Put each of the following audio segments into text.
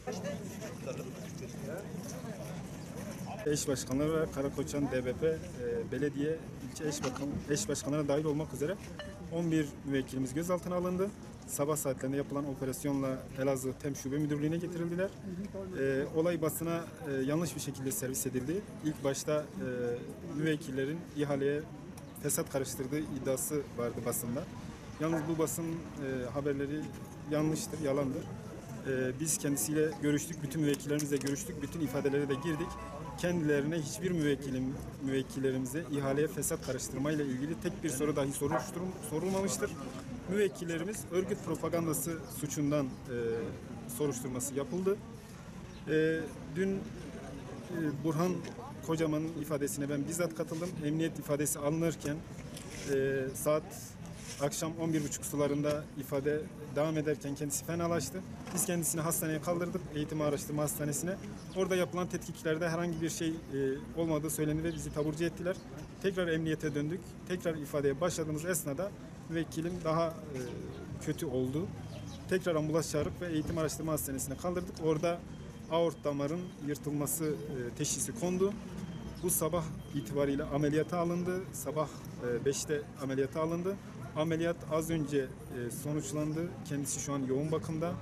Eş başkanları ve Karakoçan DBP belediye ilçe eş başkanlarına dahil olmak üzere 11 müvekkilimiz gözaltına alındı. Sabah saatlerinde yapılan operasyonla Elazığ TEM Şube Müdürlüğü'ne getirildiler. Olay basına yanlış bir şekilde servis edildi. İlk başta müvekkillerin ihaleye fesat karıştırdığı iddiası vardı basında. Yalnız bu basın haberleri yanlıştır, yalandır. Biz kendisiyle görüştük, bütün müvekkillerimizle görüştük, bütün ifadelere de girdik. Kendilerine hiçbir müvekkillerimize ihaleye fesat karıştırmayla ilgili tek bir soru dahi sorulmamıştır. Müvekkillerimiz örgüt propagandası suçundan soruşturması yapıldı. Dün Burhan Kocaman'ın ifadesine ben bizzat katıldım. Emniyet ifadesi alınırken saat akşam 11.30 sularında ifade devam ederken kendisi fenalaştı. Biz kendisini hastaneye kaldırdık, Eğitim Araştırma Hastanesi'ne. Orada yapılan tetkiklerde herhangi bir şey olmadığı söylendi ve bizi taburcu ettiler. Tekrar emniyete döndük. Tekrar ifadeye başladığımız esnada müvekkilim daha kötü oldu. Tekrar ambulans çağırıp ve Eğitim Araştırma Hastanesi'ne kaldırdık. Orada aort damarın yırtılması teşhisi kondu. Bu sabah itibariyle ameliyata alındı. Sabah 5'te ameliyata alındı. Ameliyat az önce sonuçlandı. Kendisi şu an yoğun bakımda.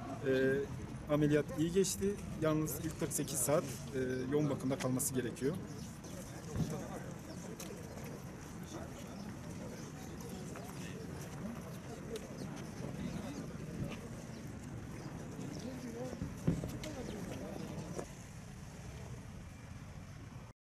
Ameliyat iyi geçti. Yalnız ilk 48 saat yoğun bakımda kalması gerekiyor.